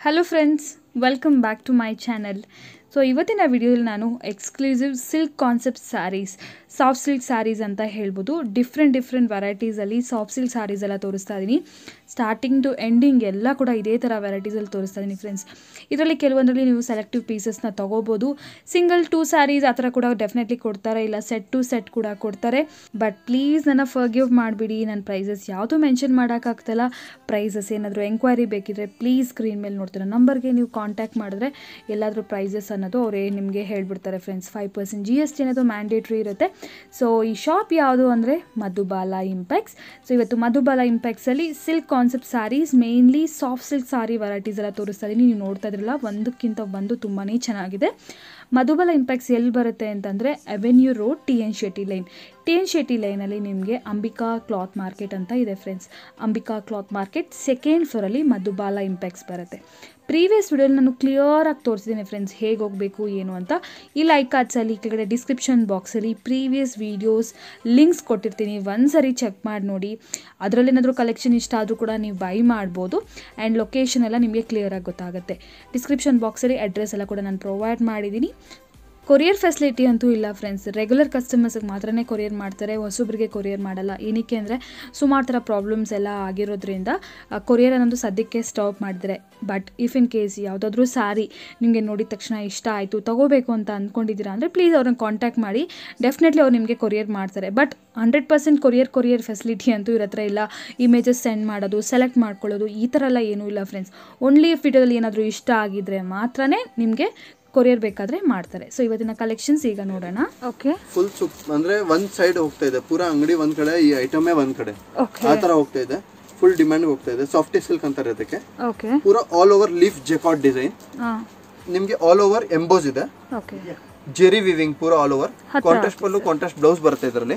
Hello friends, welcome back to my channel. So ಇವತ್ತಿನ ವಿಡಿಯೋದಲ್ಲಿ ನಾನು exclusive silk concept saris soft silk saris ಅಂತ ಹೇಳ್ಬೋದು ಡಿಫ್ರೆಂಟ್ ವೆರೈಟೀಸಲ್ಲಿ ಸಾಫ್ಟ್ ಸಿಲ್ಕ್ ಸ್ಯಾರೀಸ್ ಎಲ್ಲ ತೋರಿಸ್ತಾ ಇದ್ದೀನಿ. ಸ್ಟಾರ್ಟಿಂಗ್ ಟು ಎಂಡಿಂಗ್ ಎಲ್ಲ ಕೂಡ ಇದೇ ಥರ ವೆರೈಟೀಸಲ್ಲಿ ತೋರಿಸ್ತಾ ಇದ್ದೀನಿ ಫ್ರೆಂಡ್ಸ್. ಇದರಲ್ಲಿ ಕೆಲವೊಂದರಲ್ಲಿ ನೀವು ಸೆಲೆಕ್ಟಿವ್ ಪೀಸಸ್ನ ತೊಗೋಬೋದು. ಸಿಂಗಲ್ 2 ಸ್ಯಾರೀಸ್ ಆ ಥರ ಕೂಡ ಡೆಫಿನೆಟ್ಲಿ ಕೊಡ್ತಾರೆ, ಇಲ್ಲ ಸೆಟ್ ಟು ಸೆಟ್ ಕೂಡ ಕೊಡ್ತಾರೆ. ಬಟ್ ಪ್ಲೀಸ್ ನನ್ನ ಫರ್ಗಿವ್ ಮಾಡಿಬಿಡಿ, ನನ್ನ ಪ್ರೈಸಸ್ ಯಾವುದೂ ಮೆನ್ಷನ್ ಮಾಡೋಕ್ಕಾಗ್ತಲ್ಲ. ಪ್ರೈಸಸ್ ಏನಾದರೂ ಎಂಕ್ವೈರಿ ಬೇಕಿದ್ರೆ ಪ್ಲೀಸ್ ಸ್ಕ್ರೀನ್ ಮೇಲೆ ನೋಡ್ತೀರ ನಂಬರ್ಗೆ ನೀವು ಕಾಂಟ್ಯಾಕ್ಟ್ ಮಾಡಿದ್ರೆ ಎಲ್ಲಾದರೂ ಪ್ರೈಸಸ್ ಅನ್ನೋದು ಅವರೇ ನಿಮಗೆ ಹೇಳ್ಬಿಡ್ತಾರೆ ಫ್ರೆಂಡ್ಸ್. 5% GST ಅನ್ನೋದು ಮ್ಯಾಂಡೇಟ್ರಿ ಇರುತ್ತೆ. ಸೊ ಈ ಶಾಪ್ ಯಾವುದು ಅಂದರೆ ಮಧುಬಾಲ ಇಂಪೆಕ್ಸ್. ಸೊ ಇವತ್ತು ಮಧುಬಾಲ ಇಂಪೆಕ್ಸಲ್ಲಿ silk concept saris, mainly soft silk sari varieties ಎಲ್ಲ ತೋರಿಸ್ತಾ ಇದ್ದೀನಿ. ನೀವು ನೋಡ್ತಾ ಇದ್ರಲ್ಲ, ಒಂದಕ್ಕಿಂತ ಒಂದು ತುಂಬಾ ಚೆನ್ನಾಗಿದೆ. ಮಧುಬಾಲ ಇಂಪೆಕ್ಸ್ ಎಲ್ಲಿ ಬರುತ್ತೆ ಅಂತಂದರೆ Avenue Road, TN Shetty line. TN Shetty ಲೈನಲ್ಲಿ ನಿಮಗೆ ಅಂಬಿಕಾ ಕ್ಲಾತ್ ಮಾರ್ಕೆಟ್ ಅಂತ ಇದೆ friends. Ambika cloth market second ಫ್ಲೋರಲ್ಲಿ ಮಧುಬಾಲ ಇಂಪೆಕ್ಸ್ ಬರುತ್ತೆ. ಪ್ರೀವಿಯಸ್ ವಿಡಿಯೋಲಿ ನಾನು ಕ್ಲಿಯರಾಗಿ ತೋರಿಸಿದ್ದೀನಿ ಫ್ರೆಂಡ್ಸ್ ಹೇಗೆ ಹೋಗಬೇಕು ಏನು ಅಂತ. ಈ ಲೈಕ್ ಕಾರ್ಡ್ಸಲ್ಲಿ ಕೆಳಗಡೆ ಡಿಸ್ಕ್ರಿಪ್ಷನ್ ಬಾಕ್ಸಲ್ಲಿ ಪ್ರೀವಿಯಸ್ ವೀಡಿಯೋಸ್ ಲಿಂಕ್ಸ್ ಕೊಟ್ಟಿರ್ತೀನಿ, ಒಂದ್ಸರಿ ಚೆಕ್ ಮಾಡಿ ನೋಡಿ. ಅದರಲ್ಲಿ ಏನಾದರೂ ಕಲೆಕ್ಷನ್ ಇಷ್ಟ ಆದರೂ ಕೂಡ ನೀವು ಬೈ ಮಾಡ್ಬೋದು. ಆ್ಯಂಡ್ ಲೊಕೇಶನ್ ಎಲ್ಲ ನಿಮಗೆ ಕ್ಲಿಯರಾಗಿ ಗೊತ್ತಾಗುತ್ತೆ. ಡಿಸ್ಕ್ರಿಪ್ಷನ್ ಬಾಕ್ಸಲ್ಲಿ ಅಡ್ರೆಸ್ ಎಲ್ಲ ಕೂಡ ನಾನು ಪ್ರೊವೈಡ್ ಮಾಡಿದ್ದೀನಿ. ಕೊರಿಯರ್ ಫೆಸಿಲಿಟಿ ಅಂತೂ ಇಲ್ಲ ಫ್ರೆಂಡ್ಸ್. ರೆಗ್ಯುಲರ್ ಕಸ್ಟಮರ್ಸ್ಗೆ ಮಾತ್ರನೇ ಕೊರಿಯರ್ ಮಾಡ್ತಾರೆ, ಹೊಸೊಬ್ರಿಗೆ ಕೊರಿಯರ್ ಮಾಡಲ್ಲ. ಏನಕ್ಕೆ ಅಂದರೆ ಸುಮಾರು ಥರ ಪ್ರಾಬ್ಲಮ್ಸ್ ಎಲ್ಲ ಆಗಿರೋದ್ರಿಂದ ಕೊರಿಯರ್ ಅನ್ನೋದು ಸದ್ಯಕ್ಕೆ ಸ್ಟಾಪ್ ಮಾಡಿದರೆ. ಬಟ್ ಇಫ್ ಇನ್ ಕೇಸ್ ಯಾವುದಾದ್ರೂ ಸ್ಯಾರಿ ನಿಮಗೆ ನೋಡಿದ ತಕ್ಷಣ ಇಷ್ಟ ಆಯಿತು, ತೊಗೋಬೇಕು ಅಂತ ಅಂದ್ಕೊಂಡಿದ್ದೀರಾ ಅಂದರೆ ಪ್ಲೀಸ್ ಅವ್ರನ್ನ ಕಾಂಟ್ಯಾಕ್ಟ್ ಮಾಡಿ. ಡೆಫಿನೆಟ್ಲಿ ಅವ್ರು ನಿಮಗೆ ಕೊರಿಯರ್ ಮಾಡ್ತಾರೆ. ಬಟ್ 100% ಕೊರಿಯರ್ ಫೆಸಿಲಿಟಿ ಅಂತೂ ಇವ್ರ ಹತ್ರ ಇಲ್ಲ. ಇಮೇಜಸ್ ಸೆಂಡ್ ಮಾಡೋದು, ಸೆಲೆಕ್ಟ್ ಮಾಡ್ಕೊಳ್ಳೋದು ಈ ಥರ ಎಲ್ಲ ಏನೂ ಇಲ್ಲ ಫ್ರೆಂಡ್ಸ್. ಓನ್ಲಿ ವಿಡಿಯೋದಲ್ಲಿ ಏನಾದರೂ ಇಷ್ಟ ಆಗಿದ್ದರೆ ಮಾತ್ರನೇ ನಿಮಗೆ ಕೊರಿಯರ್ ಬೇಕಾದ್ರೆ ಮಾಡ್ತಾರೆ. ಸೊ ಇವತ್ತಿನ ಕಲೆಕ್ಷನ್ಸ್ ಈಗ ನೋಡೋಣ. ಓಕೆ, ಫುಲ್ ಅಂದ್ರೆ ಒಂದ್ ಸೈಡ್ ಹೋಗ್ತಾ ಇದೆ, ಪೂರಾ ಅಂಗಡಿ ಒಂದ್ ಕಡೆ, ಈ ಐಟಮ್ ಒಂದ್ ಕಡೆ, ಆ ತರ ಹೋಗ್ತಾ ಇದೆ. ಫುಲ್ ಡಿಮ್ಯಾಂಡ್ ಹೋಗ್ತಾ ಇದೆ. ಸಾಫ್ಟಿ ಸಿಲ್ಕ್ ಅಂತಾರೆ ಅದಕ್ಕೆ. ಓಕೆ, ಪೂರಾ all over leaf jacquard design. ನಿಮ್ಗೆ ಆಲ್ ಓವರ್ ಎಂಬೋಸ್ ಇದೆ. ಓಕೆ, ಜೆರಿ ವಿವಿಂಗ್ ಪೂರಾ all over. Contrast pallu, contrast blouse ಬರುತ್ತೆ ಇದರಲ್ಲಿ.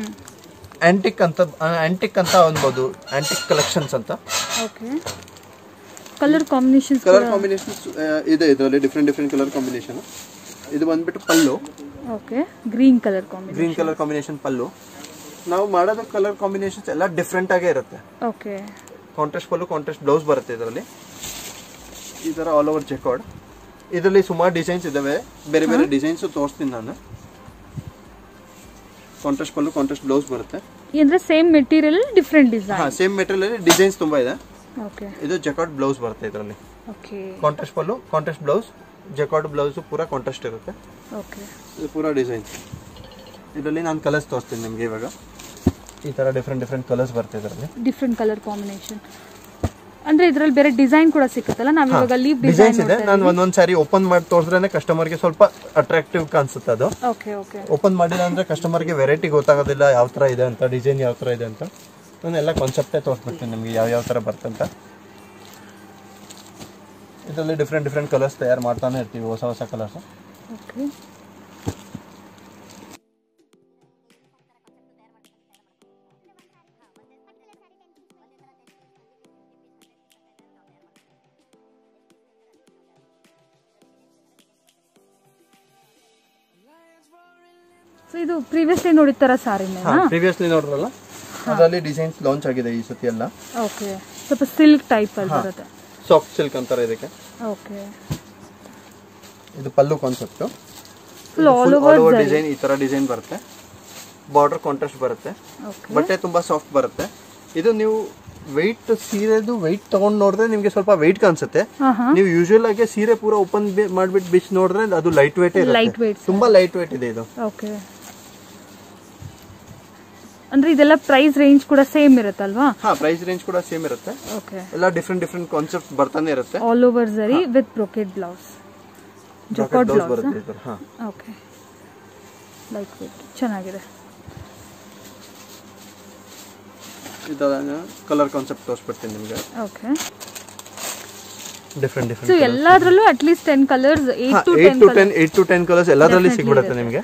ಆಂಟಿಕ್ ಅಂತ ಅನ್ಬೋದು, ಆಂಟಿಕ್ ಕಲೆಕ್ಷನ್ಸ್ ಅಂತ. ಓಕೆ, ಕಲರ್ ಕಾಂಬಿನೇಷನ್ಸ್ ಇದೆ ಇದರಲ್ಲಿ, ಡಿಫ್ರೆಂಟ್ ಕಲರ್ ಕಾಂಬಿನೇಷನ್. ಇದು ಬಂದ್ಬಿಟ್ಟು pallu. Okay, green colour combination pallu. ನಾವು ಮಾಡೋದು ಕಲರ್ ಕಾಂಬಿನೇಷನ್ಸ್ ಎಲ್ಲ ಡಿಫ್ರೆಂಟ್ ಆಗೇ ಇರುತ್ತೆ. Okay, contrast pallu, contrast blouse ಬರುತ್ತೆ ಇದರಲ್ಲಿ. ಈ ತರ ಆಲ್ ಓವರ್ ಜೆಕಾರ್ಡ್. ಇದರಲ್ಲಿ ಸುಮಾರು ಡಿಸೈನ್ಸ್ ಇದಾವೆ, ಬೇರೆ ಡಿಸೈನ್ಸ್ ತೋರಿಸ್ತೀನಿ ನಾನು. ಕಾಂಟ್ರಾಸ್ಟ್ ಪಲ್ಲು, ಕಾಂಟ್ರಾಸ್ಟ್ ಬ್ಲೌಸ್ ಬರುತ್ತೆ. ಅಂದ್ರೆ same material different design. Same material designs ತುಂಬಾ ಇದೆ. ಓಕೆ, ಇದು ಜೆಕಾರ್ಡ್ ಬ್ಲೌಸ್ ಬರುತ್ತೆ ಇದರಲ್ಲಿ. Okay, contrast pallu, contrast blouse, jacquard blouse ಪೂರಾ ಕಾಂಟ್ರಾಸ್ಟ್ ಇರುತ್ತೆ. ಓಕೆ, ಇದು ಪೂರಾ ಡಿಸೈನ್. ಇದರಲ್ಲಿ ನಾನು ಕಲರ್ಸ್ ತೋರಿಸ್ತೀನಿ ನಿಮಗೆ ಇವಾಗ. ಈ ತರ ಡಿಫ್ರೆಂಟ್ ಕಲರ್ಸ್ ಬರುತ್ತೆ ಇದರಲ್ಲಿ. ಡಿಫ್ರೆಂಟ್ ಕಲರ್ ಕಾಂಬಿನೇಷನ್ ಅಂದ್ರೆ ಇದರಲ್ಲಿ ಬೇರೆ ಡಿಸೈನ್ ಕೂಡ ಸಿಕ್ಕುತ್ತಲ್ಲ. ನಾವು ಇವಾಗ ಲೀಫ್ ಡಿಸೈನ್ಸ್ ಇದೆ. ನಾನು ಒಂದೊಂದ್ ಸಾರಿ ಓಪನ್ ಮಾಡಿ ತೋರಿಸಿದ್ರೆ ಕಸ್ಟಮರ್ಗೆ ಸ್ವಲ್ಪ ಅಟ್ರಾಕ್ಟಿವ್ ಕಾಣಿಸುತ್ತೆ ಅದು. ಓಕೆ, ಓಕೆ, ಓಪನ್ ಮಾಡಿಲ್ಲ ಅಂದ್ರೆ ಕಸ್ಟಮರ್ಗೆ ವೆರೈಟಿ ಗೊತ್ತಾಗೋದಿಲ್ಲ, ಯಾವ ತರ ಇದೆ ಅಂತ, ಡಿಸೈನ್ ಯಾವ ತರ ಇದೆ ಅಂತ. ನಾನು ಎಲ್ಲ ಕಾನ್ಸೆಪ್ಟೇ ತೋರಿಸ್ಬಿಡ್ತೀನಿ ನಿಮಗೆ ಯಾವ ತರ ಬರ್ತಂತ. ಇದರಲ್ಲಿ ಡಿಫ್ರೆಂಟ್ ಕಲರ್ಸ್ ತಯಾರು ಮಾಡ್ತಾನೆ ಇರ್ತೀವಿ, ಹೊಸ ಕಲರ್ಸ್. ಓಕೆ, ಸೊ ಇದು ಪ್ರೀವಿಯಸ್ಲಿ ನೋಡಿದ ಸಾರಿನೇ. ಪ್ರೀವಿಯಸ್ಲಿ ನೋಡ್ರಲ್ಲ, ಅದರಲ್ಲಿ ಡಿಸೈನ್ಸ್ ಲಾಂಚ್ ಆಗಿದೆ ಈ ಸತಿ ಎಲ್ಲ. ಓಕೆ, ಸ್ವಲ್ಪ ಸಿಲ್ಕ್ ಟೈಪ್ ಅಲ್ಲಿ ಬರುತ್ತೆ. ಸಾಫ್ಟ್ ಸಿಲ್ಕ್ ಅಂತಾರೆ ಇದಕ್ಕೆ. ಓಕೆ, ಇದು pallu concept. All over design ಈ ತರ ಡಿಸೈನ್ ಬರುತ್ತೆ. ಬಾರ್ಡರ್ ಕಾಂಟ್ರಾಸ್ಟ್ ಬರುತ್ತೆ. ಬಟ್ಟೆ ತುಂಬಾ ಸಾಫ್ಟ್ ಬರುತ್ತೆ. ಇದು ನೀವು ವೆಯ್ಟ್, ಸೀರೆದು ವೆಯ್ಟ್ ತಗೊಂಡ್ ನೋಡಿದ್ರೆ ನಿಮ್ಗೆ ಸ್ವಲ್ಪ ವೆಯ್ಟ್ ಕಾಣಿಸುತ್ತೆ. ನೀವು ಯೂಶುವಲ್ ಆಗಿ ಸೀರೆ ಪೂರಾ ಓಪನ್ ಮಾಡ್ಬಿಟ್ಟು ಬಿಚ್ ನೋಡಿದ್ರೆ ಅದು ಲೈಟ್ ವೇಟ್ ಇರುತ್ತೆ. ತುಂಬಾ ಲೈಟ್ ವೇಟ್ ಇದೆ ಇದು. ಓಕೆ, ಅಂದ್ರೆ ಇದೆಲ್ಲ ಪ್ರೈಸ್ ರೇಂಜ್ ಕೂಡ ಸೇಮ್ ಇರುತ್ತಲ್ವಾ? ಪ್ರೈಸ್ ರೇಂಜ್ ಕೂಡ ಸೇಮ್ ಇರುತ್ತೆ. ಓಕೆ, ಎಲ್ಲ ಡಿಫ್ರೆಂಟ್ ಕಾನ್ಸೆಪ್ಟ್ ಬರ್ತಾನೆ ಇರುತ್ತೆ. All over zari with brocade blouse, jacquard blouse ಬರುತ್ತೆ. ಓಕೆ, ಲೈಟ್ ವೇಟ್ ಚೆನ್ನಾಗಿದೆ. ಇದನ್ನ ಕಲರ್ ಕಾನ್ಸೆಪ್ಟ್ ತೋರಿಸ್ಬಿಡ್ತೀನಿ ನಿಮಗೆ. ಓಕೆ, ಡಿಫ್ರೆಂಟ್ ಸೊ ಎಲ್ಲಾದ್ರಲ್ಲೂ at least 10 colours, 8 to 10 colours ಎಲ್ಲದರಲ್ಲಿ ಸಿಗ್ಬಿಡುತ್ತೆ ನಿಮಗೆ.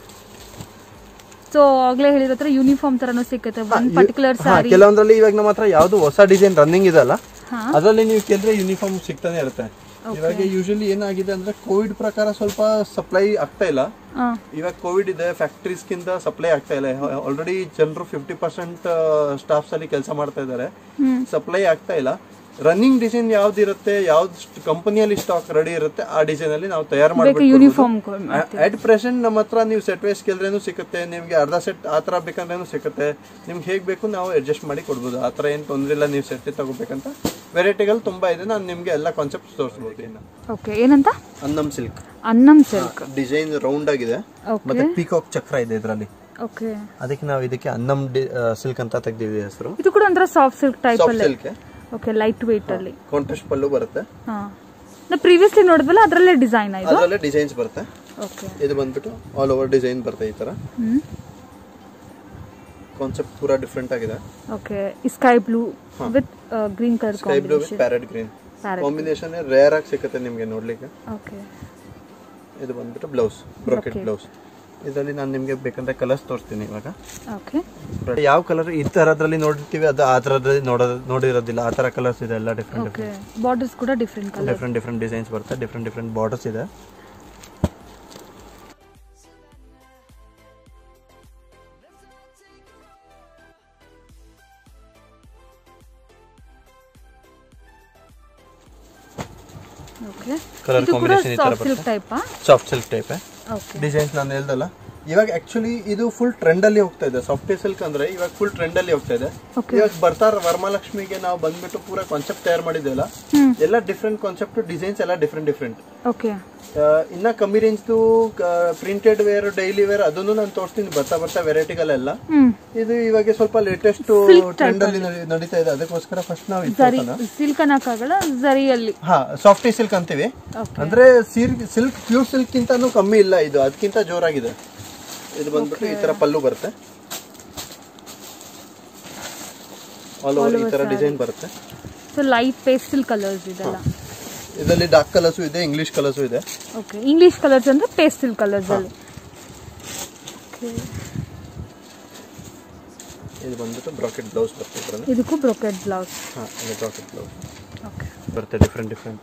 ಸೊ ಆಗ್ಲೇ ಹೇಳಿರೋ ತರ ಯೂನಿಫಾರ್ಮ್ ತರನು ಸಿಗುತ್ತೆ. ಒನ್ ಪರ್ಟಿಕ್ಯುಲರ್ ಸಾರಿ ಕೆಲವೊಂದ್ರಲ್ಲಿ ಇವಾಗ ನಮ್ಮ ಹತ್ರ ಯಾವ್ದು ಹೊಸ ಡಿಸೈನ್ ರನ್ನಿಂಗ್ ಇದಲ್ಲ, ಅದರಲ್ಲಿ ನೀವು ಕೇಳಿದ್ರೆ ಯೂನಿಫಾರ್ಮ್ ಸಿಗ್ತಾನೆ ಇರುತ್ತೆ. ಇವಾಗ ಯೂಶಲಿ ಏನಾಗಿದೆ ಅಂದ್ರೆ ಕೋವಿಡ್ ಪ್ರಕಾರ ಸ್ವಲ್ಪ ಸಪ್ಲೈ ಆಗ್ತಾ ಇಲ್ಲ. ಇವಾಗ ಕೋವಿಡ್ ಇದೆ, ಫ್ಯಾಕ್ಟರೀಸ್ ಗಿಂತ ಸಪ್ಲೈ ಆಗ್ತಾ ಇಲ್ಲ. ಆಲ್ರೆಡಿ ಜನರು 50% ಸ್ಟಾಫ್ಸ್ ಅಲ್ಲಿ ಕೆಲಸ ಮಾಡ್ತಾ ಇದ್ದಾರೆ, ಸಪ್ಲೈ ಆಗ್ತಾ ಇಲ್ಲ. ರನ್ನಿಂಗ್ ಡಿಸೈನ್ ಯಾವ್ದು ಇರುತ್ತೆ, ಯಾವ್ದು ಕಂಪನಿಯಲ್ಲಿ ಸ್ಟಾಕ್ ರೆಡಿ ಇರುತ್ತೆ ಆ ಡಿಸೈನ್ ಅಲ್ಲಿ ನಾವು ತಯಾರು ಮಾಡ್ಬೇಕು. ಯೂನಿಫಾರ್ಮ್ ಅಟ್ ಪ್ರೆಸೆಂಟ್ ನಮ್ಮ ಹತ್ರ ನೀವು ಸೆಟ್ ವೈಸ್ ಕೇಳಿದ್ರೇನು ಸಿಗುತ್ತೆ, ನಿಮ್ಗೆ ಅರ್ಧ ಸೆಟ್ ಆ ತರ ಬೇಕಂದ್ರೇನು ಸಿಗುತ್ತೆ. ನಿಮ್ಗೆ ಹೇಗ್ ಬೇಕು ನಾವು ಅಡ್ಜಸ್ಟ್ ಮಾಡಿ ಕೊಡ್ಬೋದು, ಆ ತರ ಏನ್ ತೊಂದ್ರೆ ಇಲ್ಲ. ನೀವು ಸೆಟ್ ತಗೋಬೇಕಂತ ವೆರೈಟಿಗಳು ತುಂಬಾ ಇದೆ, ನಾನು ನಿಮ್ಗೆ ಎಲ್ಲ ಕಾನ್ಸೆಪ್ಟ್ ತೋರಿಸ್ಬೋದು. ಓಕೆ, ಏನಂತ? Annam silk. Annam silk design round ಆಗಿದೆ, ಮತ್ತೆ ಪೀಕಾಕ್ ಚಕ್ರ ಇದೆ ಇದರಲ್ಲಿ. ಓಕೆ, ಅದಕ್ಕೆ ನಾವು ಇದಕ್ಕೆ ಅನ್ನಮ್ ಸಿಲ್ಕ್ ಅಂತ ತೆಗ್ದಿದ್ದೀವಿ ಹೆಸರು. ಇದು ಕೂಡ ಒಂಥರ ಸಾಫ್ಟ್ ಸಿಲ್ಕ್ ಟೈಪ್ ಸಾಫ್ಟ್ ಅಲ್ಲಿ. ಸಿಲ್ಕ್. ಓಕೆ, ಲೈಟ್ ವೇಟ್ ಅಲ್ಲಿ ಕಾಂಟ್ರಾಸ್ಟ್ ಪಲ್ಲು ಬರುತ್ತೆ. ಹಾ, ನಾವು ಪ್ರೀವಿಯಸ್ಲಿ ನೋಡಿದ್ವಲ್ಲ ಅದರಲ್ಲೇ ಡಿಸೈನ್ ಆಯ್ತು. ಅದರಲ್ಲೇ ಡಿಸೈನ್ಸ್ ಬರುತ್ತೆ. ಓಕೆ, ಇದು ಬಂದ್ಬಿಟ್ಟು ಆಲ್ ಓವರ್ ಡಿಸೈನ್ ಬರುತ್ತೆ ಈ ತರ. ಕಾನ್ಸೆಪ್ಟ್ ಪೂರಾ ಡಿಫರೆಂಟ್ ಆಗಿದೆ. Okay, sky blue with green colour sky blue with parrot green combination rare ಆಗಿ ಸಿಗುತ್ತೆ ನಿಮಗೆ ನೋಡ್ಲಿಕ್ಕೆ. ಓಕೆ, ಇದು ಬಂದ್ಬಿಟ್ಟು ಬ್ಲೌಸ್, ಬ್ರೋಕೆಟ್ ಬ್ಲೌಸ್. ಇದರಲ್ಲಿ ನಾನು ನಿಮಗೆ ಬೇಕಂದ್ರೆ ಕಲರ್ಸ್ ತೋರಿಸ್ತೀನಿ ಇವಾಗ. ಓಕೆ, ಯಾವ ಕಲರ್ ಈ ತರದ್ರಲ್ಲಿ ನೋಡಿರ್ತೀವಿ ಅದು ಆ ತರದಲ್ಲಿ ನೋಡಿರೋದಿಲ್ಲ, ಆ ತರ ಕಲರ್ಸ್ ಇದೆ ಎಲ್ಲ ಡಿಫರೆಂಟ್. ಓಕೆ, ಬಾರ್ಡರ್ಸ್ ಕೂಡ ಡಿಫರೆಂಟ್ ಕಲರ್, ಡಿಫರೆಂಟ್ ಡಿಸೈನ್ಸ್ ಬರುತ್ತೆ, ಡಿಫರೆಂಟ್ ಬಾರ್ಡರ್ಸ್ ಇದೆ. ಓಕೆ, ಕಲರ್ ಕಾಂಬಿನೇಷನ್ ಈ ತರ ಬರುತ್ತೆ. ಸಾಫ್ಟ್ ಸಿಲ್ಕ್ ಟೈಪ್ ಡಿಸೈನ್ಸ್ ನಾನು ಹೇಳ್ದಲ್ಲ. ಇವಾಗ ಆಕ್ಚುಲಿ ಇದು ಫುಲ್ ಟ್ರೆಂಡ್ ಅಲ್ಲಿ ಹೋಗ್ತಾ ಇದೆ. ಸಾಫ್ಟ್ ಸಿಲ್ಕ್ ಅಂದ್ರೆ ಇವಾಗ ಫುಲ್ ಟ್ರೆಂಡ್ ಅಲ್ಲಿ ಹೋಗ್ತಾ ಇದೆ. ಇವಾಗ ಬರ್ತಾರ ವರಮಹಾಲಕ್ಷ್ಮಿಗೆ ನಾವು ಬಂದ್ಬಿಟ್ಟು ಪೂರಾ ಕಾನ್ಸೆಪ್ಟ್ ತಯಾರು ಮಾಡಿದ್ದೇವಲ್ಲ, ಎಲ್ಲ ಡಿಫ್ರೆಂಟ್ ಕಾನ್ಸೆಪ್ಟ್, ಡಿಸೈನ್ಸ್ ಎಲ್ಲ ಡಿಫ್ರೆಂಟ್. ಓಕೆ, ಇನ್ನ ಕಮ್ಮಿ range printed wear, daily wear ಅದನ್ನು ನಾನು ತೋರಿಸ್ತೀನಿ ಬರ್ತಾ ವೆರೈಟಿಗಳೆಲ್ಲ. ಇದು ಇವಾಗ ಸ್ವಲ್ಪ ಲೇಟೆಸ್ಟ್ ಟ್ರೆಂಡ್ ಅಲ್ಲಿ ನಡೀತಾ ಇದೆ, ಅದಕ್ಕೋಸ್ಕರ ಫಸ್ಟ್ ನಾವು ಸಿಲ್ಕ್ ಅನ್ನಕ್ಕಾಗಲ್ಲ, ಝರಿಯಲ್ಲಿ. ಹಾ, ಸಾಫ್ಟಿ ಸಿಲ್ಕ್ ಅಂತೀವಿ. ಅಂದ್ರೆ ಸಿಲ್ಕ್ ಪ್ಯೂರ್ ಸಿಲ್ಕ್ ಗಿಂತಾನು ಕಮ್ಮಿ ಇಲ್ಲ, ಇದು ಅದಕ್ಕಿಂತ ಜೋರಾಗಿದೆ. ಇದು ಬಂದ್ಬಿಟ್ಟು ಈ ತರ ಪಲ್ಲು ಬರುತ್ತೆ, ಆಲ್ ಓವರ್ ಈ ತರ ಡಿಸೈನ್ ಬರುತ್ತೆ. ಸೊ ಲೈಟ್ ಪೇಸ್ಟಲ್ ಕಲರ್ಸ್ ಇದೆಲ್ಲ. ಇದರಲ್ಲಿ ಡಾರ್ಕ್ ಕಲರ್ಸ್ ಇದೆ, ಇಂಗ್ಲಿಷ್ ಕಲರ್ಸ್ ಇದೆ. ಓಕೆ, ಇಂಗ್ಲಿಷ್ ಕಲರ್ಸ್ ಅಂದ್ರೆ ಪೇಸ್ಟಲ್ ಕಲರ್ಸ್ ಅಲ್ಲಿ. ಓಕೆ, ಇದು ಬಂದ್ಬಿಟ್ಟು ಬ್ರಾಕೆಟ್ ಬ್ಲೌಸ್ ಬರುತ್ತೆ. ಇದಕ್ಕೂ ಬ್ರಾಕೆಟ್ ಬ್ಲೌಸ್. ಹಾ, ಇದು ಬ್ರಾಕೆಟ್ ಬ್ಲೌಸ್. ಓಕೆ, ಬರುತ್ತೆ ಡಿಫರೆಂಟ್.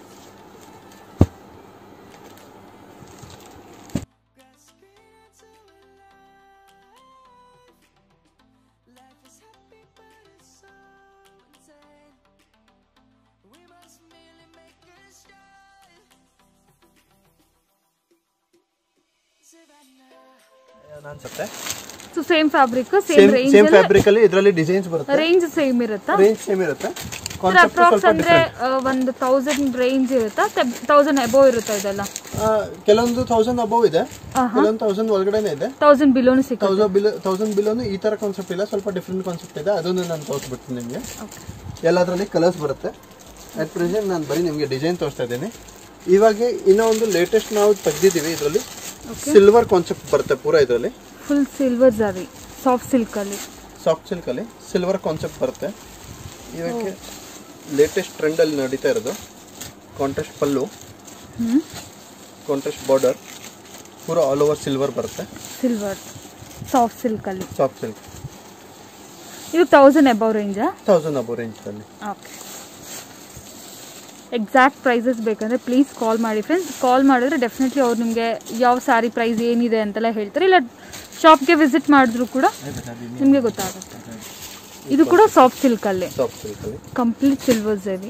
ಅನ್ಸುತ್ತೆ. So same fabric, same range, same fabric ಅಲ್ಲಿ ಇದರಲ್ಲಿ ಡಿಸೈನ್ಸ್ ಬರುತ್ತೆ. ರೇಂಜ್ ಸೇಮ್ ಇರುತ್ತಾ? ರೇಂಜ್ ಸೇಮ್ ಇರುತ್ತೆ. ಕಾನ್ಸೆಪ್ಟ್ ಸ್ವಲ್ಪ ಅಂದ್ರೆ ಒಂದು 1000 ರೇಂಜ್ ಇರುತ್ತಾ, 1000 ಅಬೌವ್ ಇರುತ್ತಾ ಇದೆಲ್ಲ? ಕೆಲವೊಂದು 1000 ಅಬೌವ್ ಇದೆ, ಕೆಲವೊಂದು 1000 ಒಳಗಡೆನೆ ಇದೆ. 1000 ಬಿಲೋನು ಸಿಗುತ್ತೆ. 1000 ಬಿಲೋನು ಈ ತರ ಕಾನ್ಸೆಪ್ಟ್ ಇಲ್ಲ, ಸ್ವಲ್ಪ ಡಿಫರೆಂಟ್ ಕಾನ್ಸೆಪ್ಟ್ ಇದೆ. ಅದನ್ನು ನಾನು ತೋರಿಸ್ಬಿಡ್ತೀನಿ ನಿಮಗೆ. ಎಲ್ಲದರಲ್ಲಿ ಕಲರ್ಸ್ ಬರುತ್ತೆ. ಅಟ್ ಪ್ರೆಸೆಂಟ್ ನಾನು ಬರೀ ನಿಮಗೆ ಡಿಸೈನ್ ತೋರಿಸ್ತಾ ಇದ್ದೀನಿ. ಇವಾಗ ಇನ್ನೂ ಒಂದು ಲೇಟೆಸ್ಟ್ ನಾವು ತೆಗ್ದಿದ್ದೀವಿ. ಇದರಲ್ಲಿ ಸಿಲ್ವರ್ ಕಾನ್ಸೆಪ್ಟ್ ಬರುತ್ತೆ ಪೂರಾ. ಇದರಲ್ಲಿ full silver zari, soft silk ಅಲ್ಲಿ ಸಿಲ್ವರ್ ಕಾನ್ಸೆಪ್ಟ್ ಬರುತ್ತೆ. ಇವಾಗ ಲೇಟೆಸ್ಟ್ ಟ್ರೆಂಡ್ ಅಲ್ಲಿ ನಡೀತಾ ಇರೋದು. ಕಾಂಟ್ರಾಸ್ಟ್ ಪಲ್ಲು, ಕಾಂಟ್ರಾಸ್ಟ್ ಬಾರ್ಡರ್, ಪೂರಾ ಆಲ್ ಓವರ್ ಸಿಲ್ವರ್ ಬರುತ್ತೆ. ಸಿಲ್ವರ್ ಸಾಫ್ಟ್ ಸಿಲ್ಕ್ ಅಲ್ಲಿ. ಸಾಫ್ಟ್ ಸಿಲ್ಕ್ ಇದು 1000 ಅಬೌವ್ ರೇಂಜಾ? 1000 ಅಬೌವ್ ರೇಂಜ್ ಅಲ್ಲಿ. ಓಕೆ, ಎಕ್ಸಾಕ್ಟ್ ಪ್ರೈಸಸ್ ಬೇಕಂದ್ರೆ ಪ್ಲೀಸ್ ಕಾಲ್ ಮಾಡಿ ಫ್ರೆಂಡ್ಸ್. ಕಾಲ್ ಮಾಡಿದ್ರೆ ಡೆಫಿನೆಟ್ಲಿ ಅವ್ರು ನಿಮಗೆ ಯಾವ ಸ್ಯಾರಿ ಪ್ರೈಸ್ ಏನಿದೆ ಅಂತೆಲ್ಲ ಹೇಳ್ತಾರೆ. ಇಲ್ಲ ಶಾಪ್ಗೆ ವಿಸಿಟ್ ಮಾಡಿದ್ರು ಕೂಡ ನಿಮಗೆ ಗೊತ್ತಾಗುತ್ತೆ. ಇದು ಕೂಡ ಸಾಫ್ಟ್ ಸಿಲ್ಕ್ ಅಲ್ಲಿ, ಕಂಪ್ಲೀಟ್ ಸಿಲ್ವರ್ ಜರಿ.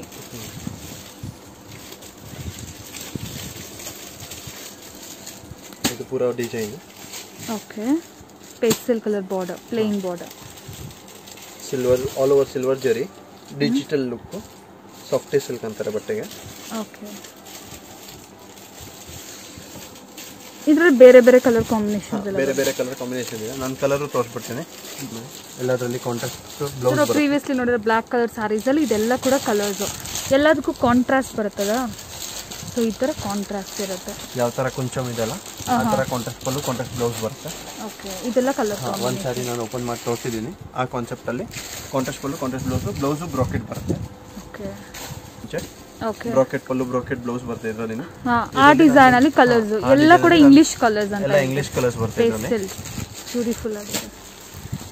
ಇದು ಪೂರಾ design. Okay, pastel colour border, plain border, silver all over silver zari, digital look, softy silk ಅಂತಾರೆ ಬಟ್ಟೆಗೆ. ಓಕೆ, ಇದರಲ್ಲಿ ಬೇರೆ ಬೇರೆ ಕಲರ್ ಕಾಂಬಿನೇಷನ್ ಇದೆ. ನಾನು ಕಲರ್ ತೋರಿಸ್ಬಿಡ್ತೀನಿ. ಎಲ್ಲದರಲ್ಲಿ ಕಾಂಟ್ರಾಸ್ಟ್ ಬ್ಲೌಸ್ ಬರುತ್ತೆ. ಪ್ರೀವಿಯಸ್ಲಿ ನೋಡಿದ್ರೆ ಬ್ಲಾಕ್ ಕಲರ್ ಸ್ಯಾರೀಸ್ ಅಲ್ಲಿ ಇದೆಲ್ಲ ಕೂಡ ಕಲರ್ಸ್, ಎಲ್ಲದಕ್ಕೂ ಕಾಂಟ್ರಾಸ್ಟ್ ಬರುತ್ತದ. ಸೊ ಈ ತರ ಕಾಂಟ್ರಾಸ್ಟ್ ಇರುತ್ತೆ. ಯಾವ ತರ ಕುಂಚಮ್ ಇದೆಲ್ಲ ಆ ತರ ಕಾಂಟ್ರಾಸ್ಟ್ ಪಲ್ಲು, ಕಾಂಟ್ರಾಸ್ಟ್ ಬ್ಲೌಸ್ ಬರುತ್ತೆ. ಓಕೆ, ಇದೆಲ್ಲ ಕಲರ್. ಒಂದು ಸಾರಿ ನಾನು ಓಪನ್ ಮಾಡಿ ತೋರಿಸಿದ್ದೀನಿ. ಆ ಕಾನ್ಸೆಪ್ಟ್ ಅಲ್ಲಿ contrast pallu, contrast blouse brocade ಬರುತ್ತೆ. Okay, okay, brocade pallu, brocade blouse ಬರುತ್ತೆ ಇದರಲ್ಲಿ. ಆ ಡಿಸೈನ್ ಅಲ್ಲಿ ಕಲರ್ಸ್ ಎಲ್ಲ ಕೂಡ ಇಂಗ್ಲಿಷ್ ಕಲರ್ಸ್ ಅಂತ, ಎಲ್ಲ ಇಂಗ್ಲಿಷ್ ಕಲರ್ಸ್ ಬರುತ್ತೆ ಇದರಲ್ಲಿ. ಬ್ಯೂಟಿಫುಲ್ ಆಗಿದೆ.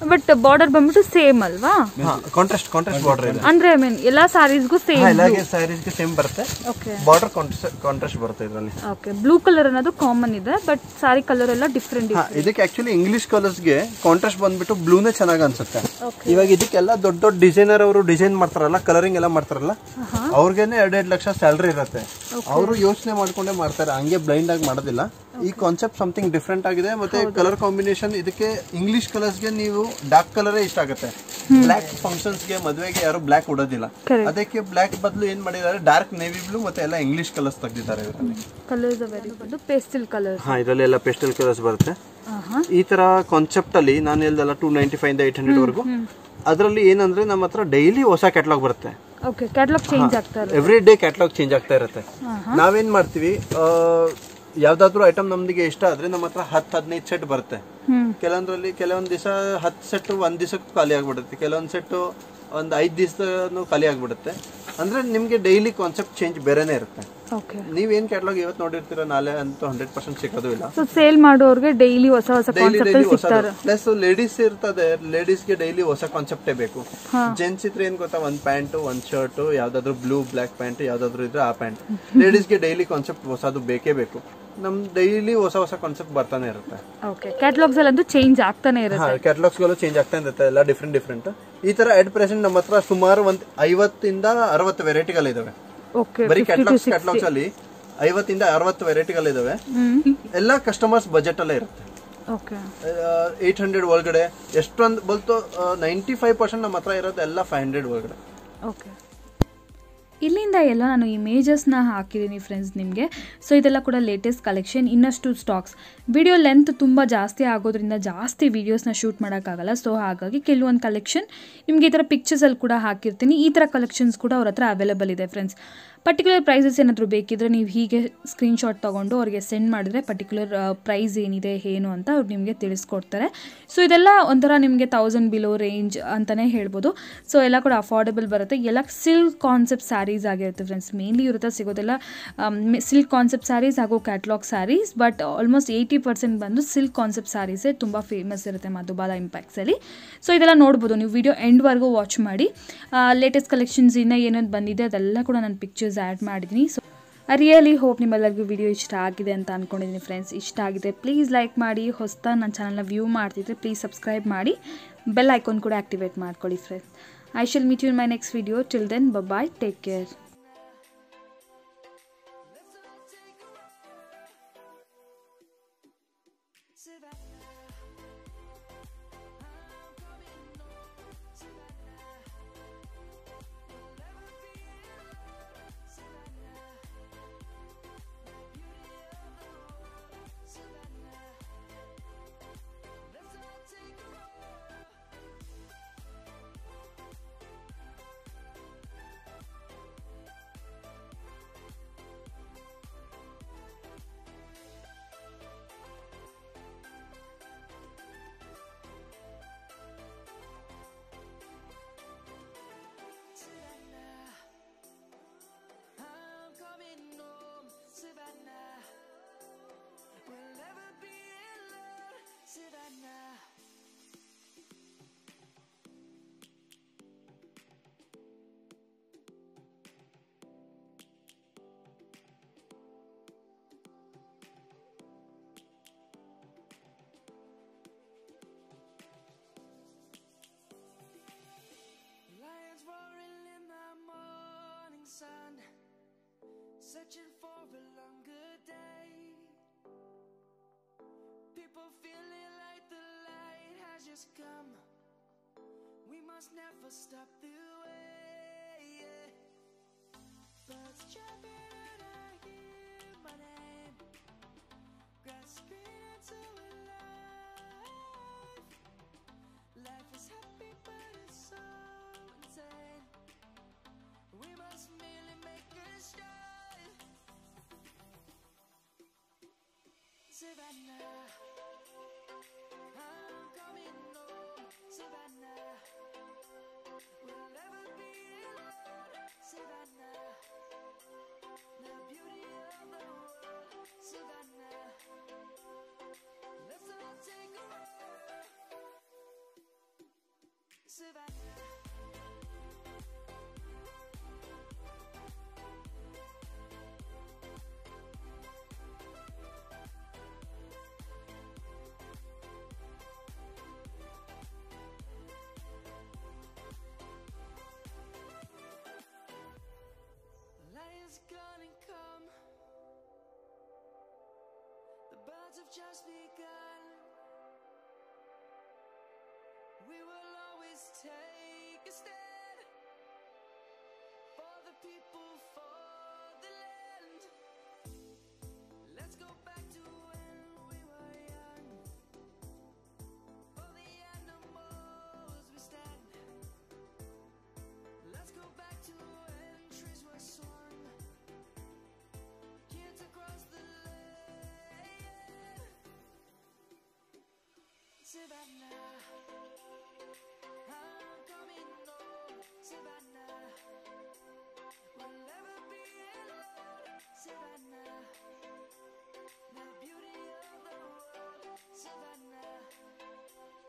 ಬಟ್ ಬಾರ್ಡರ್ ಬಂದ್ಬಿಟ್ಟು ಸೇಮ್ ಅಲ್ವಾ? ಕಾಂಟ್ರಾಸ್ಟ್ ಬಾರ್ಡರ್ ಇದೆ ಅಂದ್ರೆ ಐ ಮೀನ್ ಎಲ್ಲಾ ಸಾರೀಸ್ಗೂ ಸೇಮ್? ಎಲ್ಲ ಸ್ಯಾರೀಸ್ಗೆ ಸೇಮ್ ಬರುತ್ತೆ. ಬಾರ್ಡರ್ ಕಾಂಟ್ರಾಸ್ಟ್ ಬರುತ್ತೆ ಇದರಲ್ಲಿ. ಓಕೆ, ಬ್ಲೂ ಕಲರ್ ಅನ್ನೋದು ಕಾಮನ್ ಇದೆ, ಬಟ್ ಸಾರಿ ಕಲರ್ ಎಲ್ಲ ಡಿಫ್ರೆಂಟ್ ಇದೆ. ಇದಕ್ಕೆ ಆಕ್ಚುಲಿ ಇಂಗ್ಲಿಷ್ ಕಲರ್ಸ್ಗೆ ಕಾಂಟ್ರಾಸ್ಟ್ ಬಂದ್ಬಿಟ್ಟು ಬ್ಲೂನೇ ಚೆನ್ನಾಗಿ ಅನ್ಸುತ್ತೆ. ಇವಾಗ ಇದಕ್ಕೆಲ್ಲ ದೊಡ್ಡ ದೊಡ್ಡ ಡಿಸೈನರ್ ಅವರು ಡಿಸೈನ್ ಮಾಡ್ತಾರಲ್ಲ, ಕಲರಿಂಗ್ ಎಲ್ಲ ಮಾಡ್ತಾರಲ್ಲ, ಅವ್ರಿಗೇನೆ 2-2 ಲಕ್ಷ ಸ್ಯಾಲರಿ ಇರುತ್ತೆ. ಅವರು ಯೋಚನೆ ಮಾಡ್ಕೊಂಡೇ ಮಾಡ್ತಾರೆ, ಹಂಗೆ ಬ್ಲೈಂಡ್ ಆಗಿ ಮಾಡೋದಿಲ್ಲ. ಈ ಕಾನ್ಸೆಪ್ಟ್ ಸಮಥಿಂಗ್ ಡಿಫ್ರೆಂಟ್ ಆಗಿದೆ. ಮತ್ತೆ ಕಲರ್ ಕಾಂಬಿನೇಷನ್ ಇದಕ್ಕೆ ಇಂಗ್ಲಿಷ್ ಕಲರ್ಸ್ಗೆ ನೀವು ಡಾರ್ಕ್ ಕಲರ್ ಇಷ್ಟ ಆಗುತ್ತೆ. ಬ್ಲಾಕ್ ಫಂಕ್ಷನ್ಸ್ಗೆ ಮದುವೆಗೆ ಯಾರು ಬ್ಲಾಕ್ ಉಡೋದಿಲ್ಲ, ಅದಕ್ಕೆ ಬ್ಲಾಕ್ ಬದಲು ಏನ್ ಮಾಡಿದ್ದಾರೆ ಡಾರ್ಕ್ ನೇವಿ ಬ್ಲೂ ಮತ್ತೆ ಎಲ್ಲ ಇಂಗ್ಲಿಷ್ ಕಲರ್ಸ್ ತೆಗೆದಿದ್ದಾರೆ ಇದರಲ್ಲಿ. Colours very good. Pastel colours. ಇದರಲ್ಲಿ ಎಲ್ಲ ಪೇಸ್ಟಲ್ ಕಲರ್ಸ್ ಬರುತ್ತೆ. ಈ ತರ ಕಾನ್ಸೆಪ್ಟ್ ಅಲ್ಲಿ ನಾನು ಹೇಳ್ದಲ್ಲ 295 ಇಂದ 800 ವರೆಗೂ. ಅದರಲ್ಲಿ ಏನಂದ್ರೆ ನಮ್ಮ ಹತ್ರ ಡೈಲಿ ಹೊಸ ಕ್ಯಾಟಲಾಗ್ ಬರುತ್ತೆ. ಓಕೆ, ಕ್ಯಾಟಲಾಗ್ ಚೇಂಜ್ ಆಗ್ತಾ ಇರುತ್ತೆ. ಎವ್ರಿ ಡೇ ಕ್ಯಾಟಲಾಗ್ ಚೇಂಜ್ ಆಗ್ತಾ ಇರುತ್ತೆ. ನಾವೇನ್ ಮಾಡ್ತೀವಿ, ಯಾವ್ದಾದ್ರು ಐಟಮ್ ನಮ್ದಿಗೆ ಇಷ್ಟ ಆದ್ರೆ ನಮ್ಮ ಹತ್ರ 10-15 ಸೆಟ್ ಬರುತ್ತೆ. ಕೆಲವೊಂದ್ ದಿವಸ 10 ಸೆಟ್ ಒಂದ್ ದಿವಸಕ್ಕೂ ಖಾಲಿ ಆಗ್ಬಿಡುತ್ತೆ, ಕೆಲವೊಂದ್ ಸೆಟ್ ಒಂದ್ 5 ದಿವಸನೂ ಖಾಲಿ ಆಗ್ಬಿಡುತ್ತೆ. ಅಂದ್ರೆ ನಿಮ್ಗೆ ಡೈಲಿ ಕಾನ್ಸೆಪ್ಟ್ ಚೇಂಜ್ ಬೇರೆನೆ ಇರುತ್ತೆ. ನೀವೇನ್ ಕ್ಯಾಟಲಾಗ್ ಇವತ್ತು ನೋಡಿರ್ತೀರ, ನಾಳೆ ಅಂತೂ 100% ಸಿಗೋದು ಇಲ್ಲ. ಸೇಲ್ ಮಾಡೋರ್ಗೆ ಡೈಲಿ ಹೊಸ ಕಾನ್ಸೆಪ್ಟ್ ಸಿಗ್ತಾರೆ. ಪ್ಲಸ್ ಲೇಡೀಸ್ ಇರ್ತದೆ, ಲೇಡೀಸ್ಗೆ ಡೈಲಿ ಹೊಸ ಕಾನ್ಸೆಪ್ಟೇ ಬೇಕು. ಜೆಂಟ್ಸ್ ಇದ್ರೆ ಏನ್ ಗೊತ್ತಾ, ಒಂದ್ ಪ್ಯಾಂಟ್ ಒಂದ್ ಶರ್ಟ್, ಯಾವ್ದಾದ್ರು ಬ್ಲೂ ಬ್ಲಾಕ್ ಪ್ಯಾಂಟ್ ಯಾವ್ದಾದ್ರು ಇದ್ರೆ ಆ ಪ್ಯಾಂಟ್. ಲೇಡೀಸ್ಗೆ ಡೈಲಿ ಕಾನ್ಸೆಪ್ಟ್ ಹೊಸದು ಬೇಕೇ ಬೇಕು. ನಮ್ ಡೈಲಿ ಹೊಸ ಕಾನ್ಸೆಪ್ಟ್ ಬರ್ತಾನೆ ಇರುತ್ತೆ. ಓಕೆ, ಕ್ಯಾಟಲಾಗ್ಸ್ ಎಲ್ಲ ಚೇಂಜ್ ಆಗ್ತಾನೆ ಇರುತ್ತೆ. ಕ್ಯಾಟಲಾಗ್ಸ್ ಗಳು ಚೇಂಜ್ ಆಗ್ತಾ ಇರುತ್ತೆ, ಎಲ್ಲ ಡಿಫ್ರೆಂಟ್. ಈ ತರ ಅಟ್ ಪ್ರೆಸೆಂಟ್ ನಮ್ಮ ಹತ್ರ ಸುಮಾರು 50 ಇಂದ 60 ವೆರೈಟಿಗಳಿದಾವೆ. ಬರೀ ಕ್ಯಾಟಲಾಗ್ಸ್ ಅಲ್ಲಿ 50 ಇಂದ 60 ವೆರೈಟಿಗಳಿದಾವೆ. ಎಲ್ಲ ಕಸ್ಟಮರ್ಸ್ ಬಜೆಟ್ ಅಲ್ಲೇ ಇರುತ್ತೆ. 800 ಒಳಗಡೆ ಎಷ್ಟೊಂದು ಬಲ್ತು 95% ನಮ್ಮ ಹತ್ರ ಇರೋದು ಎಲ್ಲ 500 ಒಳಗಡೆ. ಇಲ್ಲಿಂದ ಎಲ್ಲ ನಾನು ಇಮೇಜಸ್ನ ಹಾಕಿದ್ದೀನಿ ಫ್ರೆಂಡ್ಸ್ ನಿಮಗೆ. ಸೊ ಇದೆಲ್ಲ ಕೂಡ ಲೇಟೆಸ್ಟ್ ಕಲೆಕ್ಷನ್, ಇನ್ನಷ್ಟು ಸ್ಟಾಕ್ಸ್. ವಿಡಿಯೋ ಲೆಂತ್ ತುಂಬ ಜಾಸ್ತಿ ಆಗೋದ್ರಿಂದ ಜಾಸ್ತಿ ವೀಡಿಯೋಸ್ನ ಶೂಟ್ ಮಾಡೋಕ್ಕಾಗಲ್ಲ. ಸೊ ಹಾಗಾಗಿ ಕೆಲವೊಂದು ಕಲೆಕ್ಷನ್ ನಿಮಗೆ ಈ ಥರ ಪಿಕ್ಚರ್ಸಲ್ಲಿ ಕೂಡ ಹಾಕಿರ್ತೀನಿ. ಈ ಥರ ಕಲೆಕ್ಷನ್ಸ್ ಕೂಡ ಅವ್ರ ಹತ್ರ ಅವೈಲೇಬಲ್ ಇದೆ ಫ್ರೆಂಡ್ಸ್. ಪರ್ಟಿಕ್ಯುಲರ್ ಪ್ರೈಸಸ್ ಏನಾದರೂ ಬೇಕಿದ್ರೆ ನೀವು ಹೀಗೆ ಸ್ಕ್ರೀನ್ಶಾಟ್ ತೊಗೊಂಡು ಅವ್ರಿಗೆ ಸೆಂಡ್ ಮಾಡಿದ್ರೆ ಪರ್ಟಿಕ್ಯುಲರ್ ಪ್ರೈಸ್ ಏನಿದೆ ಏನು ಅಂತ ಅವ್ರು ನಿಮಗೆ ತಿಳಿಸ್ಕೊಡ್ತಾರೆ. ಸೊ ಇದೆಲ್ಲ ಒಂಥರ ನಿಮಗೆ 1000 ಬಿಲೋ ರೇಂಜ್ ಅಂತಲೇ ಹೇಳ್ಬೋದು. ಸೊ ಎಲ್ಲ ಕೂಡ ಅಫೋರ್ಡೆಬಲ್ ಬರುತ್ತೆ. ಎಲ್ಲ ಸಿಲ್ಕ್ ಕಾನ್ಸೆಪ್ಟ್ ಸ್ಯಾರೀಸ್ ಆಗಿರುತ್ತೆ ಫ್ರೆಂಡ್ಸ್. ಮೇನ್ಲಿ ಇವ್ರ ಹತ್ರ ಸಿಗೋದೆಲ್ಲ ಸಿಲ್ಕ್ ಕಾನ್ಸೆಪ್ಟ್ ಸ್ಯಾರೀಸ್ ಹಾಗೂ ಕ್ಯಾಟ್ಲಾಗ್ ಸ್ಯಾರೀಸ್. ಬಟ್ ಆಲ್ಮೋಸ್ಟ್ 80% ಬಂದು ಸಿಲ್ಕ್ ಕಾನ್ಸೆಪ್ಟ್ ಸ್ಯಾರೀಸೇ ತುಂಬ ಫೇಮಸ್ ಇರುತ್ತೆ ಮಧುಬಾಲ ಇಂಪ್ಯಾಕ್ಟ್ಸಲ್ಲಿ. ಸೊ ಇದೆಲ್ಲ ನೋಡ್ಬೋದು ನೀವು, ವಿಡಿಯೋ ಎಂಡ್ವರೆಗೂ ವಾಚ್ ಮಾಡಿ. ಲೇಟೆಸ್ಟ್ ಕಲೆಕ್ಷನ್ಸ್ ಇನ್ನೂ ಏನೇನು ಬಂದಿದೆ ಅದೆಲ್ಲ ಕೂಡ ನಾನು ಪಿಕ್ಚರ್ಸ್ ಆ್ಯಡ್ ಮಾಡಿದ್ದೀನಿ. ಸೊ ಐ ರಿಯಲಿ ಹೋಪ್ ನಿಮ್ಮೆಲ್ಲರಿಗೂ ವಿಡಿಯೋ ಇಷ್ಟ ಆಗಿದೆ ಅಂತ ಅಂದ್ಕೊಂಡಿದ್ದೀನಿ ಫ್ರೆಂಡ್ಸ್. ಇಷ್ಟ ಆಗಿದೆ ಪ್ಲೀಸ್ ಲೈಕ್ ಮಾಡಿ. ಹೊಸದಾಗಿ ನನ್ನ ಚಾನಲ್ನ ವ್ಯೂ ಮಾಡ್ತಿದ್ರೆ ಪ್ಲೀಸ್ ಸಬ್ಸ್ಕ್ರೈಬ್ ಮಾಡಿ, ಬೆಲ್ ಐಕಾನ್ ಕೂಡ ಆ್ಯಕ್ಟಿವೇಟ್ ಮಾಡ್ಕೊಳ್ಳಿ friends. I shall meet you in my next video. Till then bye, take care. Searching for a longer day. People feeling like the light has just come. We must never stop the way. Yeah. Birds chirping and I hear my name. Grasping into a life. Life is happy but it's so insane. We must merely make a start. Savannah, I'm coming home. Savannah, we'll never be alone. Savannah, the beauty of the world. Savannah, let's all take a walk. Savannah. Lion's gonna come. The birds have just begun. We will always take a stand for the people, for the land. Let's go back to when we were young. For the animals we stand. Let's go back to when trees were swung. Kids across the land. Savannah, I'm coming home. Savannah, we'll never be alone. Savannah, the beauty of the world. Savannah,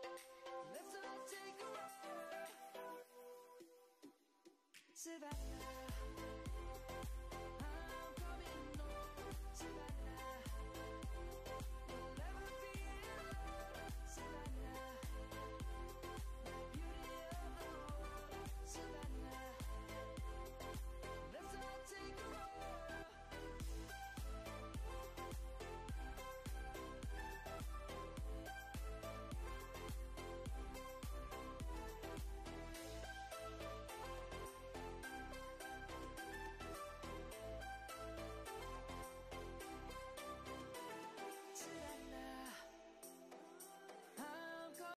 let's all take a ride. Savannah.